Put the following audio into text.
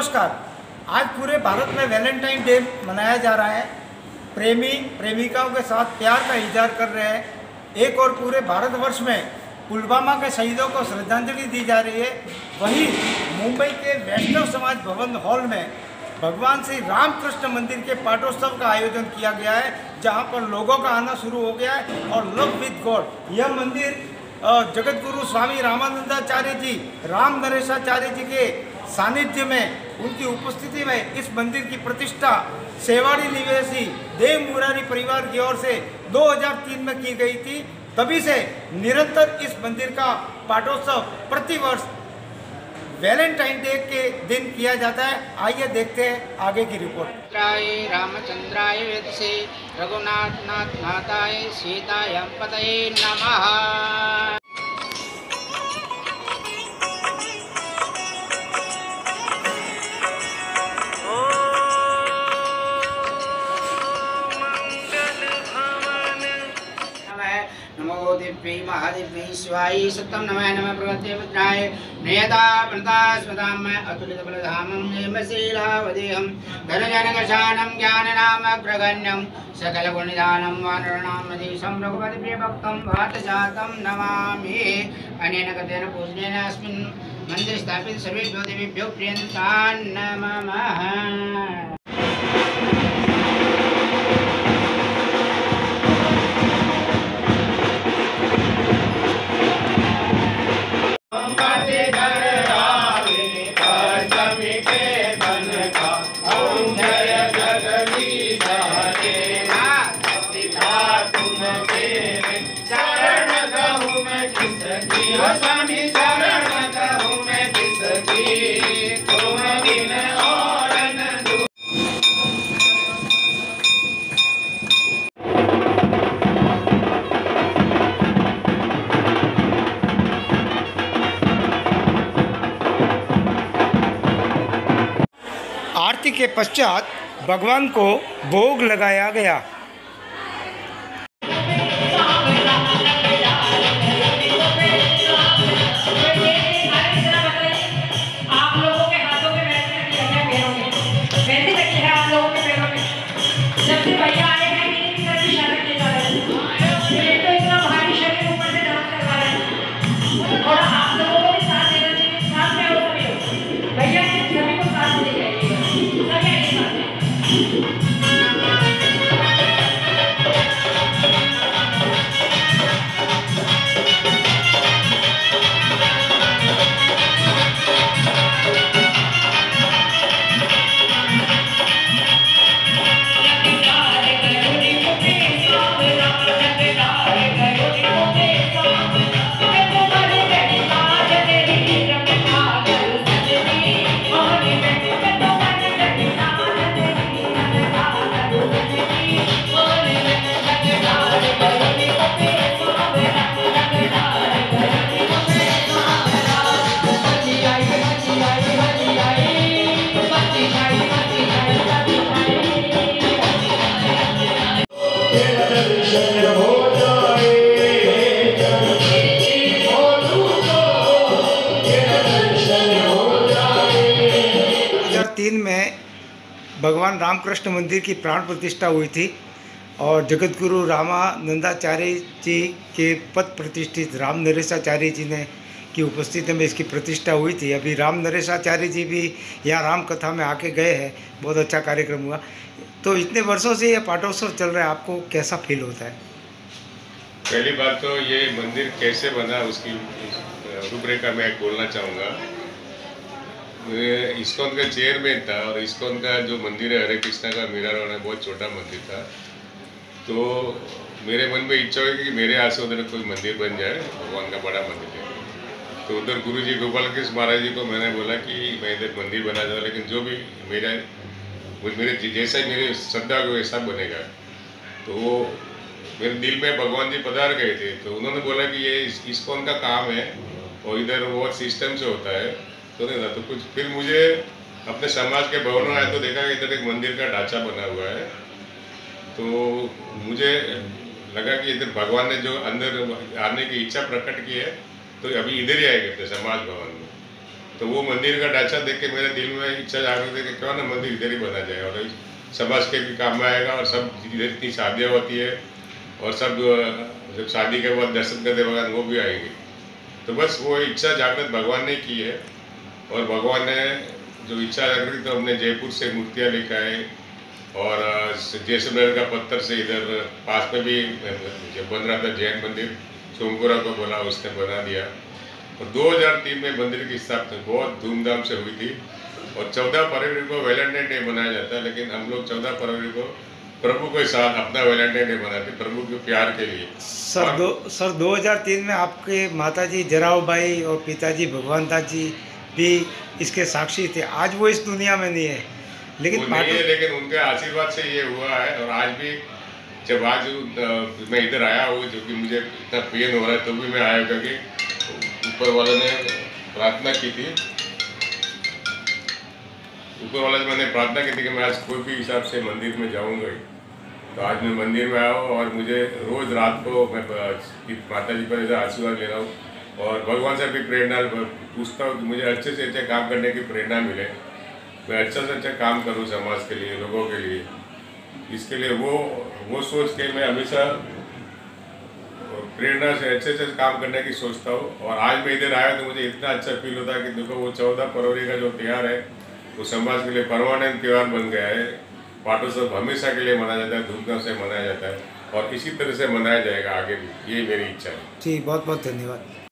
नमस्कार। आज पूरे भारत में वैलेंटाइन डे मनाया जा रहा है। प्रेमी प्रेमिकाओं के साथ प्यार का इजहार कर रहे हैं। एक और पूरे भारतवर्ष में पुलवामा के शहीदों को श्रद्धांजलि दी जा रही है। वहीं मुंबई के वैष्णव समाज भवन हॉल में भगवान श्री रामकृष्ण मंदिर के पाठोत्सव का आयोजन किया गया है, जहां पर लोगों का आना शुरू हो गया है। और लव विद गॉड यह मंदिर जगत गुरु स्वामी रामानंदाचार्य जी, राम नरेशाचार्य जी के सानिध्य में, उनकी उपस्थिति में इस मंदिर की प्रतिष्ठा सेवाड़ी निवासी देव मुरारी परिवार की ओर से 2003 में की गई थी। तभी से निरंतर इस मंदिर का पाठोत्सव प्रतिवर्ष वैलेंटाइन डे के दिन किया जाता है। आइए देखते हैं आगे की रिपोर्ट। रामचंद्राय वेदसे रघुनाथ नाथाय सीतायां पतये नमः। नमो दिव्यै महादिव्यै शिवाय सत्यं नमः नमः प्रगते पुत्राय नयता प्रणता स्वधाम अतुलित बलधामं नेमशीलावदेहं धनजनकशानं ज्ञाननामग्रगण्यं सकलगुणनिधानं वानरनामधीशं रघुपति प्रियभक्तं वातजातं नमामि। अनेन कथेन पूजनेन अस्मिन् मन्दिरे स्थापित सर्वेभ्यो देवेभ्यो प्रियन्तान् नमः। आरती के पश्चात भगवान को भोग लगाया गया। में भगवान रामकृष्ण मंदिर की प्राण प्रतिष्ठा हुई थी और जगत गुरु रामानंदाचार्य जी के पद प्रतिष्ठित राम नरेशाचार्य जी ने की उपस्थिति में इसकी प्रतिष्ठा हुई थी। अभी राम नरेशाचार्य जी भी यहाँ राम कथा में आके गए हैं। बहुत अच्छा कार्यक्रम हुआ। तो इतने वर्षों से ये पाठोत्सव चल रहा है, आपको कैसा फील होता है? पहली बात तो ये मंदिर कैसे बना उसकी रूपरेखा मैं बोलना चाहूँगा। इस्कॉन का चेयरमैन था और इस्कॉन का जो मंदिर है हरे कृष्णा का मीरारोड है, बहुत छोटा मंदिर था। तो मेरे मन में इच्छा हुई कि मेरे यहाँ से उधर कोई मंदिर बन जाए, भगवान का बड़ा मंदिर है। तो उधर गुरुजी गोपाल कृष्ण महाराज जी को मैंने बोला कि मैं इधर मंदिर बना दूँ, लेकिन जो भी मेरे जैसा ही मेरे श्रद्धा को वैसा बनेगा। तो वो मेरे दिल में भगवान जी पधार गए थे। तो उन्होंने बोला कि ये इस्कॉन का काम है और इधर वो सिस्टम से होता है। तो नहीं था तो कुछ फिर मुझे अपने समाज के भवन में आया तो देखा कि इधर एक मंदिर का ढांचा बना हुआ है। तो मुझे लगा कि इधर भगवान ने जो अंदर आने की इच्छा प्रकट की है, तो अभी इधर ही आएंगे अपने समाज भवन में। तो वो मंदिर का ढांचा देख के मेरे दिल में इच्छा जागृत है कि क्यों ना मंदिर इधर ही बना जाए और समाज के भी काम में आएगा। और सब इधर इतनी शादियाँ होती है और सब जब शादी के बाद दर्शन करते वक्त वो भी आएंगे। तो बस वो इच्छा जागृत भगवान ने की है और भगवान ने जो इच्छा जागृत तो हमने जयपुर से मूर्तियाँ लेकर आए और जैसलमेर का पत्थर से इधर पास में भी जब बन रहा था जैन मंदिर सोमपुरा को बोला उसने बना दिया। और 2003 में मंदिर की स्थापना बहुत धूमधाम से हुई थी और 14 फरवरी को वैलेंटाइन डे मनाया जाता है, लेकिन हम लोग 14 फरवरी को प्रभु के साथ अपना वैलेंटाइन डे मनाते प्रभु के प्यार के लिए। सर 2003 में आपके माताजी जराव भाई और पिताजी भगवान दास जी भी इसके साक्षी थे। आज वो इस दुनिया में नहीं है, लेकिन लेकिन उनके आशीर्वाद से ये हुआ है। और आज भी जब आज मैं इधर आया हूँ जो कि मुझे इतना पेन हो रहा है तो भी मैं आया क्योंकि ऊपर वाले ने प्रार्थना की थी। ऊपर वाले से मैंने प्रार्थना की थी कि मैं आज कोई भी हिसाब से मंदिर में जाऊंगा ही। तो आज मैं मंदिर में आया हूँ और मुझे रोज़ रात को मैं माता जी पर आशीर्वाद ले रहा हूँ और भगवान से भी प्रेरणा पूछता हूँ कि मुझे अच्छे से अच्छे काम करने की प्रेरणा मिले, मैं अच्छा से अच्छा काम करूँ समाज के लिए, लोगों के लिए। इसके लिए वो सोच के मैं हमेशा प्रेरणा से अच्छे से काम करने की सोचता हूँ। और आज मैं इधर आया तो मुझे इतना अच्छा फील होता है कि देखो वो 14 फरवरी का जो त्यौहार है वो समाज के लिए परमानेंट त्यौहार बन गया है। पाटोत्सव हमेशा के लिए मनाया जाता है, धूमधाम से मनाया जाता है और इसी तरह से मनाया जाएगा आगे भी, ये मेरी इच्छा है। जी बहुत बहुत धन्यवाद।